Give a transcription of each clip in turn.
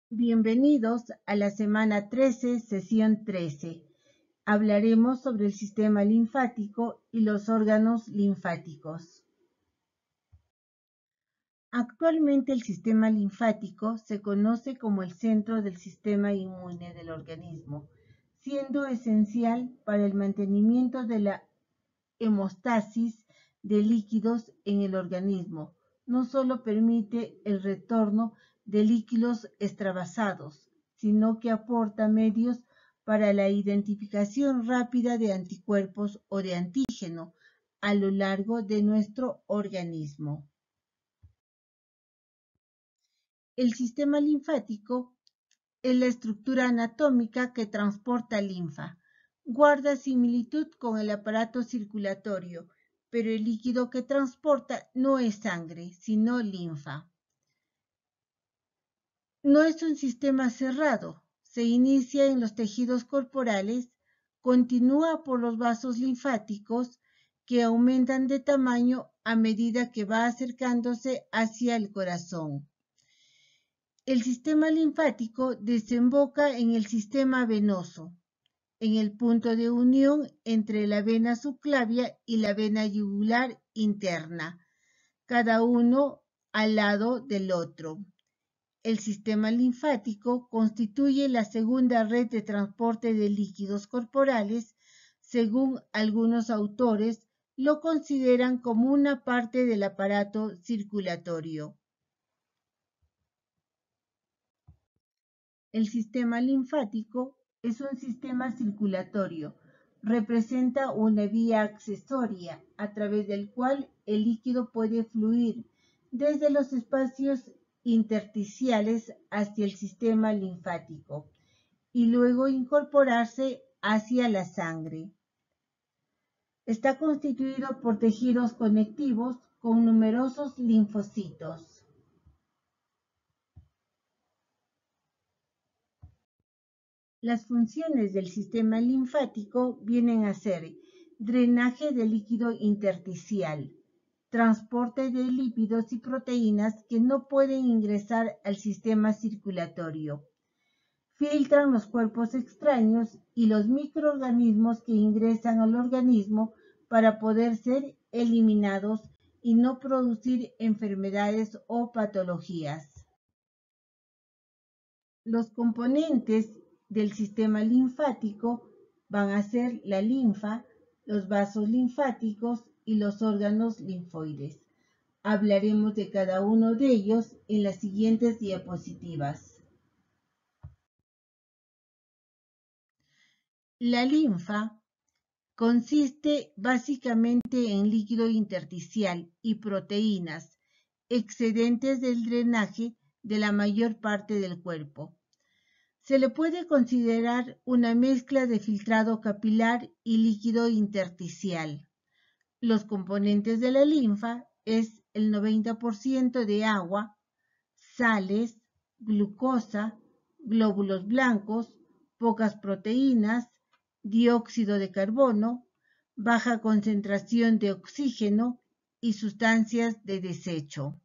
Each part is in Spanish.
Bienvenidos a la semana 13, sesión 13. Hablaremos sobre el sistema linfático y los órganos linfáticos. Actualmente el sistema linfático se conoce como el centro del sistema inmune del organismo, siendo esencial para el mantenimiento de la hemostasis de líquidos en el organismo. No solo permite el retorno de líquidos extravasados, sino que aporta medios para la identificación rápida de anticuerpos o de antígeno a lo largo de nuestro organismo. El sistema linfático es la estructura anatómica que transporta linfa. Guarda similitud con el aparato circulatorio, pero el líquido que transporta no es sangre, sino linfa. No es un sistema cerrado, se inicia en los tejidos corporales, continúa por los vasos linfáticos que aumentan de tamaño a medida que va acercándose hacia el corazón. El sistema linfático desemboca en el sistema venoso, en el punto de unión entre la vena subclavia y la vena yugular interna, cada uno al lado del otro. El sistema linfático constituye la segunda red de transporte de líquidos corporales. Según algunos autores, lo consideran como una parte del aparato circulatorio. El sistema linfático es un sistema circulatorio. Representa una vía accesoria a través del cual el líquido puede fluir desde los espacios intersticiales hacia el sistema linfático y luego incorporarse hacia la sangre. Está constituido por tejidos conectivos con numerosos linfocitos. Las funciones del sistema linfático vienen a ser drenaje de líquido intersticial, transporte de lípidos y proteínas que no pueden ingresar al sistema circulatorio, filtran los cuerpos extraños y los microorganismos que ingresan al organismo para poder ser eliminados y no producir enfermedades o patologías. Los componentes del sistema linfático van a ser la linfa, los vasos linfáticos y los órganos linfoides. Hablaremos de cada uno de ellos en las siguientes diapositivas. La linfa consiste básicamente en líquido intersticial y proteínas excedentes del drenaje de la mayor parte del cuerpo. Se le puede considerar una mezcla de filtrado capilar y líquido intersticial. Los componentes de la linfa es el 90% de agua, sales, glucosa, glóbulos blancos, pocas proteínas, dióxido de carbono, baja concentración de oxígeno y sustancias de desecho.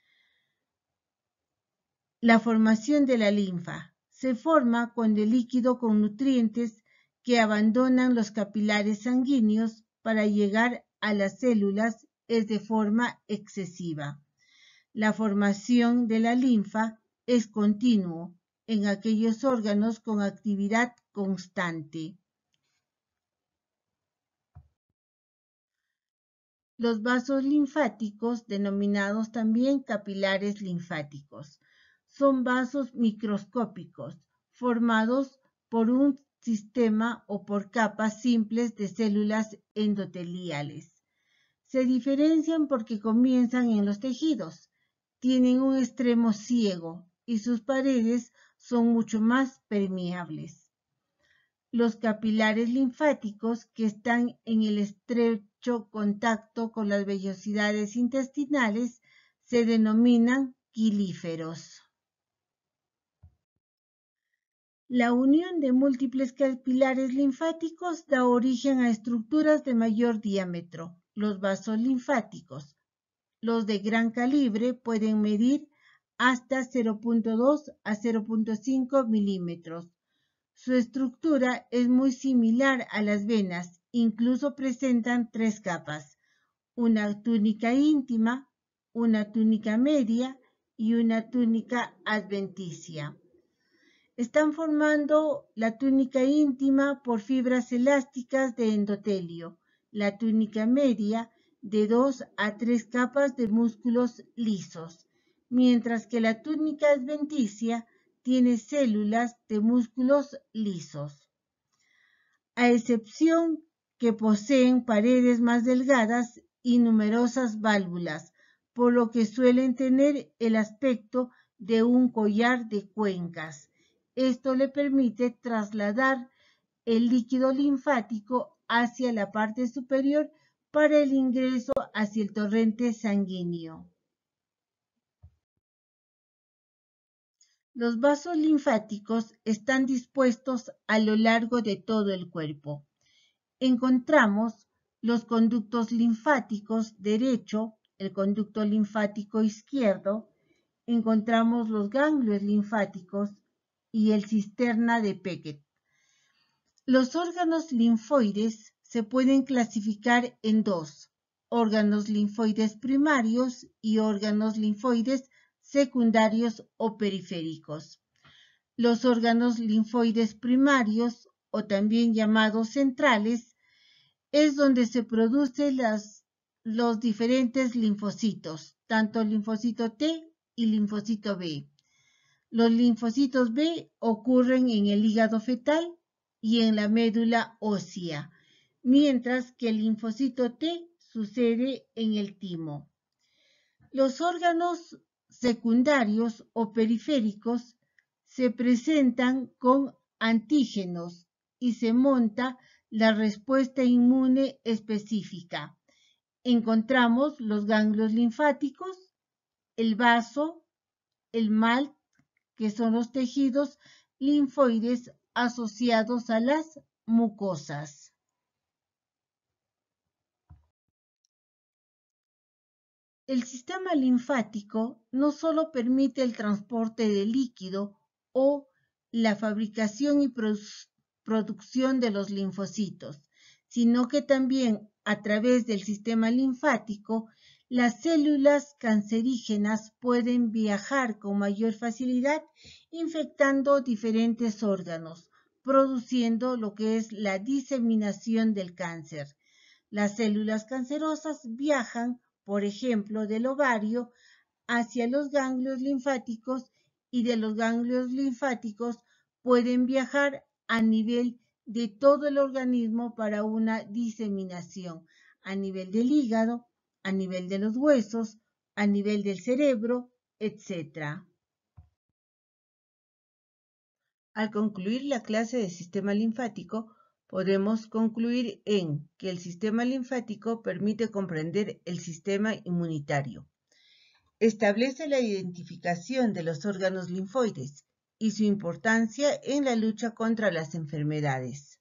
La formación de la linfa se forma cuando el líquido con nutrientes que abandonan los capilares sanguíneos para llegar a las células es de forma excesiva. La formación de la linfa es continuo en aquellos órganos con actividad constante. Los vasos linfáticos, denominados también capilares linfáticos, son vasos microscópicos formados por un sistema o por capas simples de células endoteliales. Se diferencian porque comienzan en los tejidos, tienen un extremo ciego y sus paredes son mucho más permeables. Los capilares linfáticos, que están en el estrecho contacto con las vellosidades intestinales, se denominan quilíferos. La unión de múltiples capilares linfáticos da origen a estructuras de mayor diámetro, los vasos linfáticos. Los de gran calibre pueden medir hasta 0.2 a 0.5 milímetros. Su estructura es muy similar a las venas, incluso presentan 3 capas, una túnica íntima, una túnica media y una túnica adventicia. Están formando la túnica íntima por fibras elásticas de endotelio, la túnica media de 2 a 3 capas de músculos lisos, mientras que la túnica adventicia tiene células de músculos lisos, a excepción que poseen paredes más delgadas y numerosas válvulas, por lo que suelen tener el aspecto de un collar de cuencas. Esto le permite trasladar el líquido linfático hacia la parte superior para el ingreso hacia el torrente sanguíneo. Los vasos linfáticos están dispuestos a lo largo de todo el cuerpo. Encontramos los conductos linfáticos derecho, el conducto linfático izquierdo, encontramos los ganglios linfáticos y el cisterna de Beckett. Los órganos linfoides se pueden clasificar en dos: órganos linfoides primarios y órganos linfoides secundarios o periféricos. Los órganos linfoides primarios, o también llamados centrales, es donde se producen los diferentes linfocitos, tanto el linfocito T y linfocito B. Los linfocitos B ocurren en el hígado fetal y en la médula ósea, mientras que el linfocito T sucede en el timo. Los órganos secundarios o periféricos se presentan con antígenos y se monta la respuesta inmune específica. Encontramos los ganglios linfáticos, el vaso, el MALT, que son los tejidos linfoides asociados a las mucosas. El sistema linfático no solo permite el transporte de líquido o la fabricación y producción de los linfocitos, sino que también a través del sistema linfático las células cancerígenas pueden viajar con mayor facilidad infectando diferentes órganos, produciendo lo que es la diseminación del cáncer. Las células cancerosas viajan, por ejemplo, del ovario hacia los ganglios linfáticos y de los ganglios linfáticos pueden viajar a nivel de todo el organismo para una diseminación, a nivel del hígado, a nivel de los huesos, a nivel del cerebro, etc. Al concluir la clase de sistema linfático, podemos concluir en que el sistema linfático permite comprender el sistema inmunitario. Establece la identificación de los órganos linfoides y su importancia en la lucha contra las enfermedades.